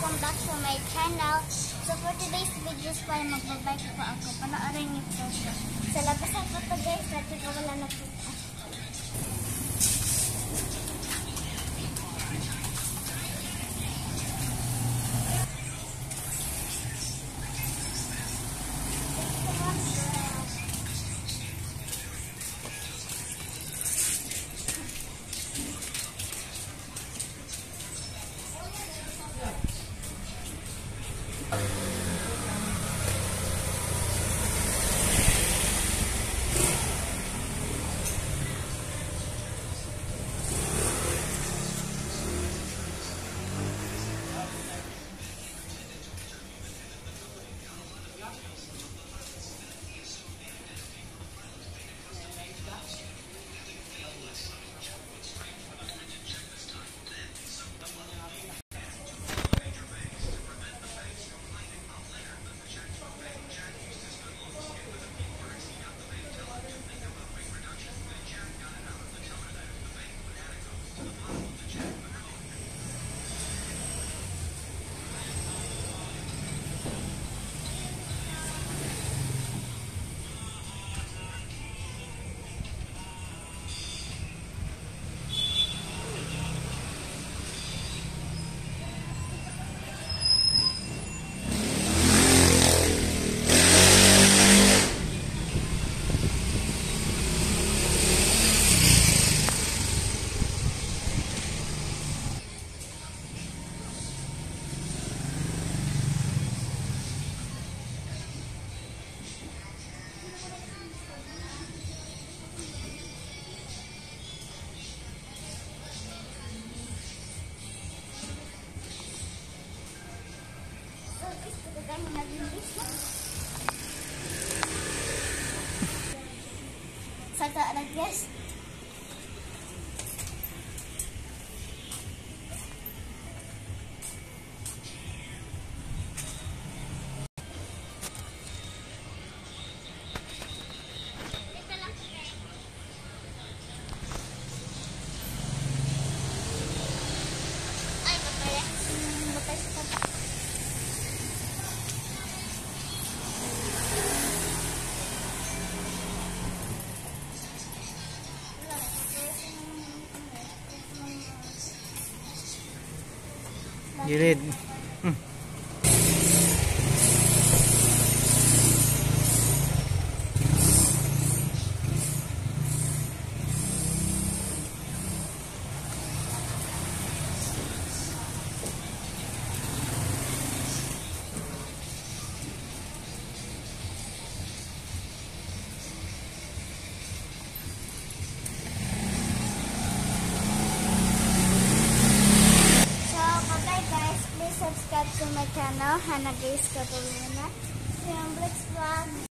welcome back to my channel. So for today's videos pa, magbabike po ako. Panoorin niyo po siya. Sa labasan po to guys, dati ko wala na po. Saka ada guys. Gilid. Subscribe to my channel, Hannah Grace Catalina. Vlog.